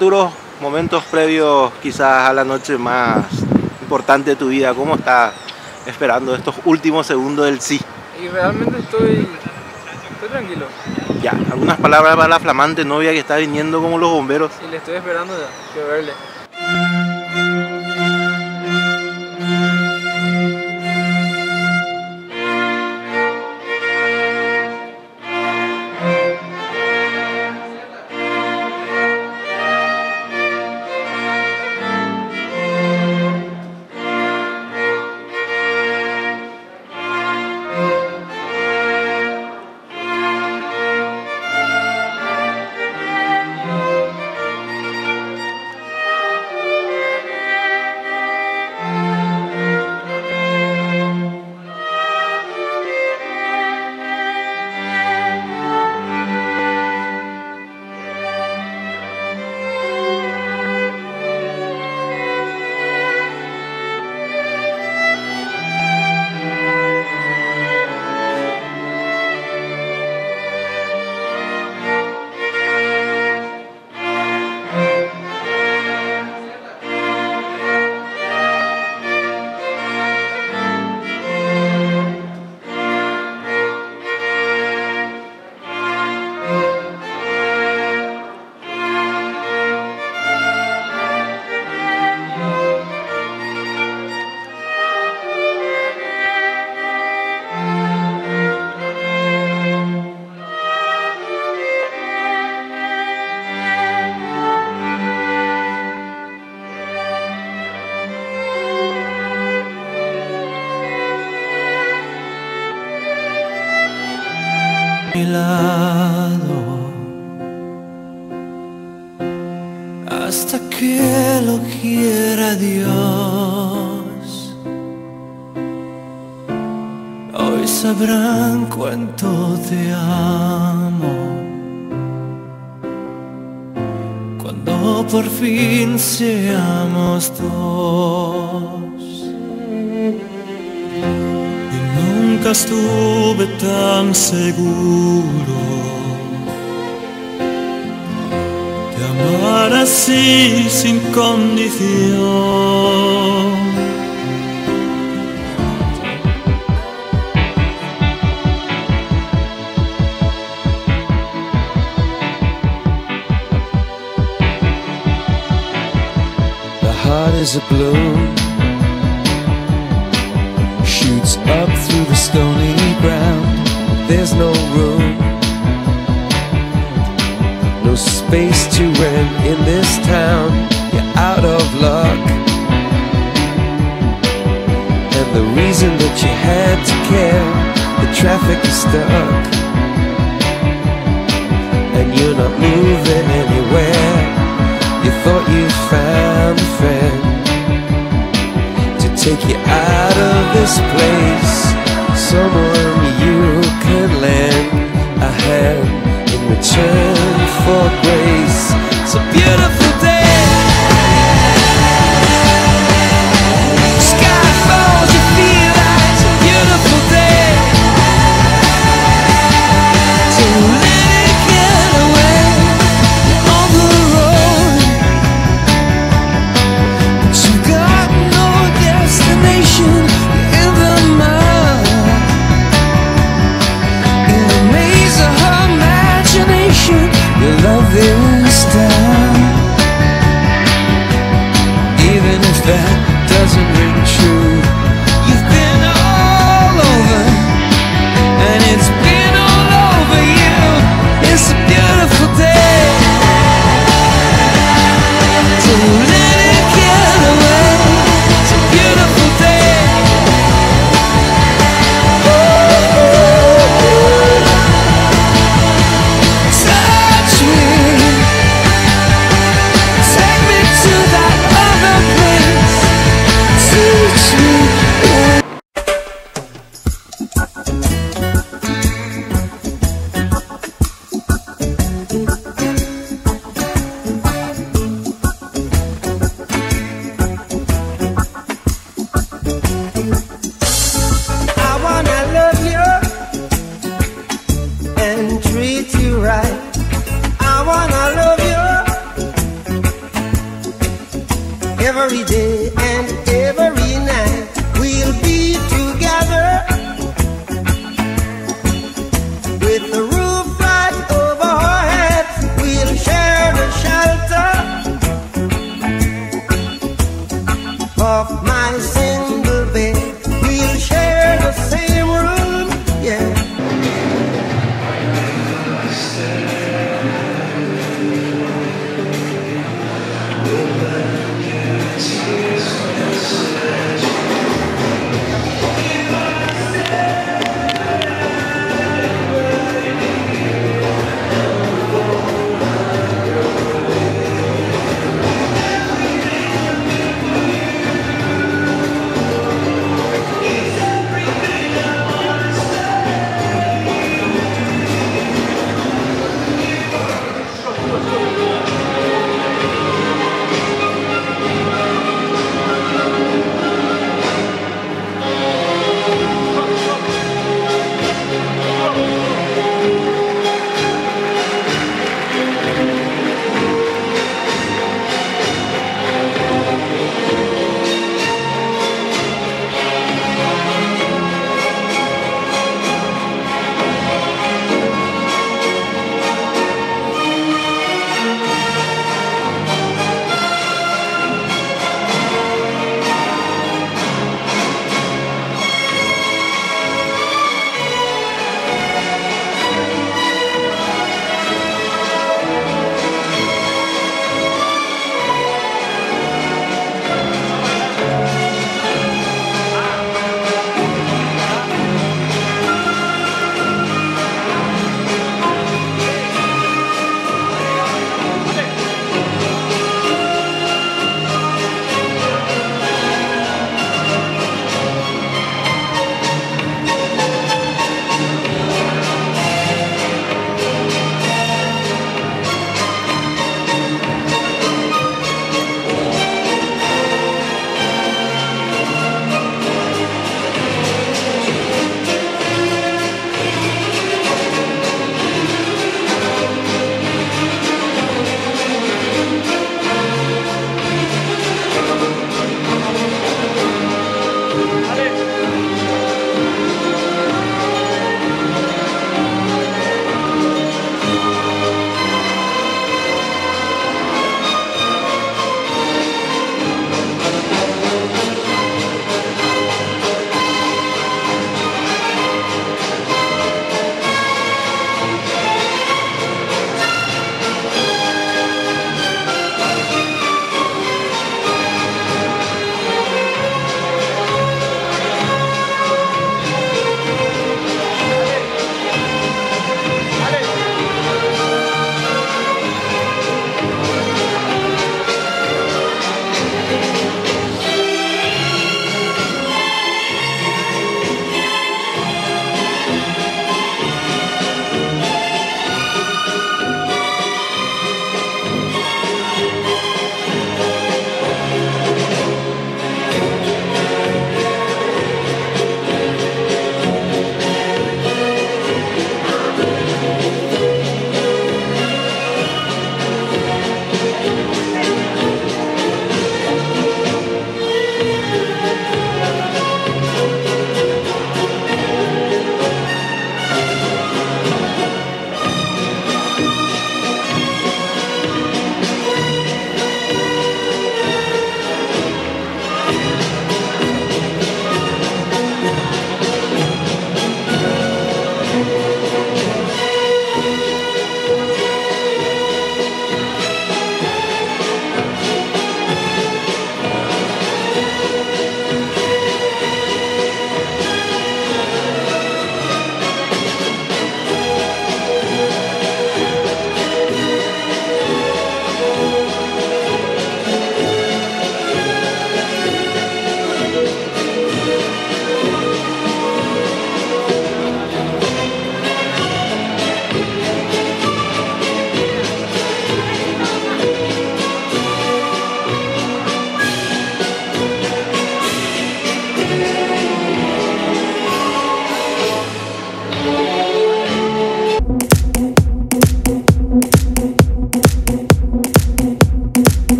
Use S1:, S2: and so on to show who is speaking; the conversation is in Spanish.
S1: Arturo, momentos previos quizás a la noche más importante de tu vida, ¿cómo estás esperando estos últimos segundos del sí?
S2: Y realmente estoy tranquilo.
S1: Ya, algunas palabras para la flamante novia que está viniendo como los bomberos.
S2: Y le estoy esperando ya, que verle.
S3: Mi lado hasta que lo quiera Dios. Hoy sabrán cuánto te amo cuando por fin seamos dos. Nunca estuve tan seguro de amar así sin condición. The heart is a bloom, shoots up through the stony ground. There's no room, no space to rent in this town. You're out of luck, and the reason that you had to care, the traffic is stuck, and you're not moving anywhere. You thought you found a friend to take you out of this place, someone you could lend a hand in return for grace. So beautiful.